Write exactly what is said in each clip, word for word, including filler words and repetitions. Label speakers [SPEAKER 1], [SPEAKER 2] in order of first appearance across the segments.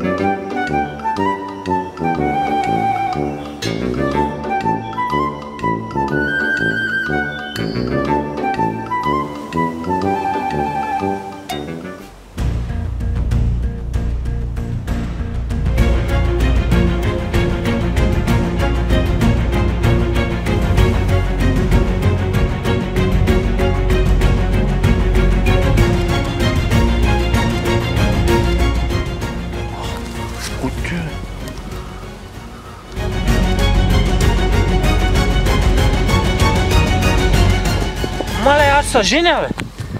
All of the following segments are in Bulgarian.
[SPEAKER 1] Мале, аз се женя, бе!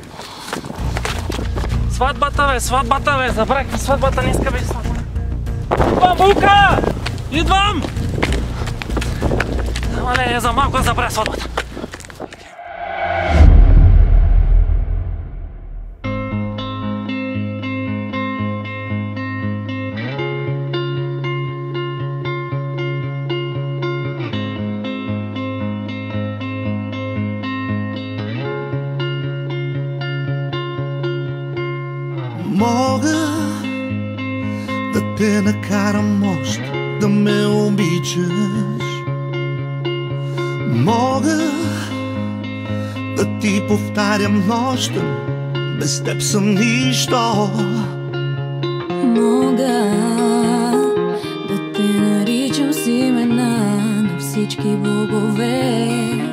[SPEAKER 1] Сватбата, бе, сватбата, бе! Забравихме сватбата, днеска бе сватбата! Бабулка! Идвам! Мале, за малко да забравя сватбата!
[SPEAKER 2] Мога да те накарам още да ме обичаш. Мога да ти повтарям нощем, без теб съм нищо.
[SPEAKER 3] Мога да те наричам с имена на всички богове.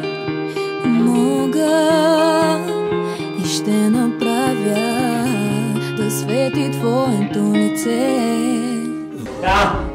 [SPEAKER 3] Мога и ще направя да свети твоето лице.
[SPEAKER 1] Да.